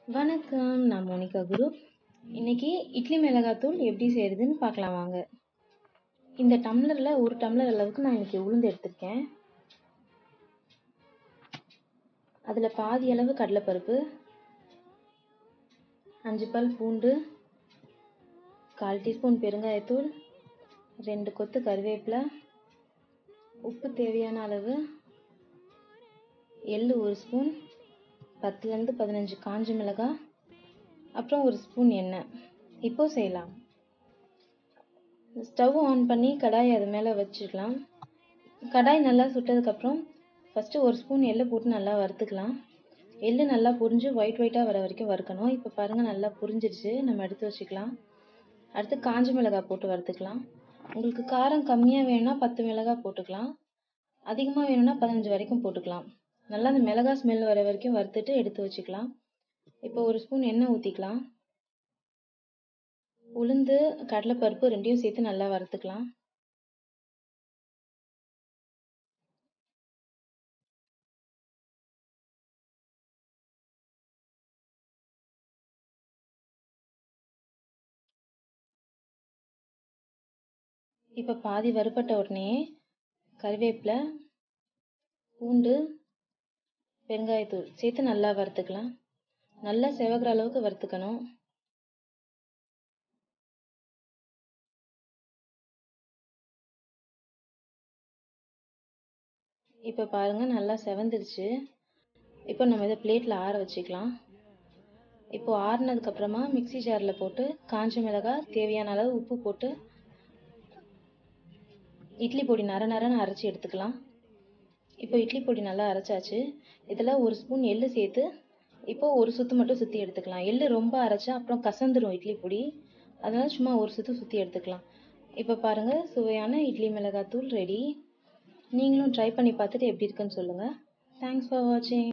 வணக்கம், நான் மோனிகா குரு. இன்னைக்கு இட்லி மிளகாத்தூள் எப்படி செய்யறதுன்னு பார்க்கலாம் வாங்க. இந்த டம்ளர்ல 1 டம்ளர் அளவுக்கு நான் இன்னைக்கு உளுந்து எடுத்திருக்கேன். அதுல பாதி அளவு கடலைப்பருப்பு, 5 பல் பூண்டு, 1/4 டீஸ்பூன் பெருங்காயத்தூள், 2 கொத்து கருவேப்பிலை, உப்பு தேவையான அளவு, எள்ளு 1 ஸ்பூன், 10லேருந்து 15 காஞ்ச மிளகாய், அப்புறம் 1 ஸ்பூன் எண்ணெய். இப்போ செய்யலாம். ஸ்டவ் ஆன் பண்ணி கடாயை அது மேலே வச்சுக்கலாம். கடாய் நல்லா சுட்டதுக்கப்புறம் ஃபஸ்ட்டு 1 ஸ்பூன் எள்ளை போட்டு நல்லா வறுத்துக்கலாம். எள்ளு நல்லா புரிஞ்சு ஒயிட்டாக வர வரைக்கும் வறுக்கணும். இப்போ பாருங்கள், நல்லா புரிஞ்சிடுச்சு. நம்ம எடுத்து வச்சுக்கலாம். அடுத்து காஞ்ச மிளகாய் போட்டு வறுத்துக்கலாம். உங்களுக்கு காரம் கம்மியாக வேணும்னா 10 மிளகாய் போட்டுக்கலாம். அதிகமாக வேணும்னா 15 வரைக்கும் போட்டுக்கலாம். நல்லா அந்த மிளகாய் ஸ்மெல் வர வரைக்கும் வறுத்துட்டு எடுத்து வச்சுக்கலாம். இப்போ 1 ஸ்பூன் எண்ணெய் ஊற்றிக்கலாம். உளுந்து, கடலைப்பருப்பு 2யும் சேர்த்து நல்லா வறுத்துக்கலாம். இப்போ பாதி வறுபட்ட உடனே கருவேப்பிலை, பூண்டு, பெருங்காயத்தூள் சேர்த்து நல்லா வறுத்துக்கலாம். நல்லா செவக்கிற அளவுக்கு வறுத்துக்கணும். இப்போ பாருங்கள், நல்லா செவந்துருச்சு. இப்போ நம்ம இதை பிளேட்டில் ஆற வச்சுக்கலாம். இப்போ ஆறுனதுக்கப்புறமா மிக்ஸி ஜாரில் போட்டு காஞ்ச மிளகாய், தேவையான அளவு உப்பு போட்டு இட்லி பொடி நரன்னு அரைச்சி எடுத்துக்கலாம். இப்போ இட்லி பொடி நல்லா அரைச்சாச்சு. இதில் 1 ஸ்பூன் எள்ளு சேர்த்து இப்போ ஒரு சுற்று மட்டும் சுற்றி எடுத்துக்கலாம். எள்ளு ரொம்ப அரைச்சா அப்புறம் கசந்துரும் இட்லி பொடி, அதனால சும்மா ஒரு சுற்றி எடுத்துக்கலாம். இப்போ பாருங்கள், சுவையான இட்லி மிளகாத்தூள் ரெடி. நீங்களும் ட்ரை பண்ணி பார்த்துட்டு எப்படி இருக்குன்னு சொல்லுங்கள். தேங்க்ஸ் ஃபார் வாட்சிங்.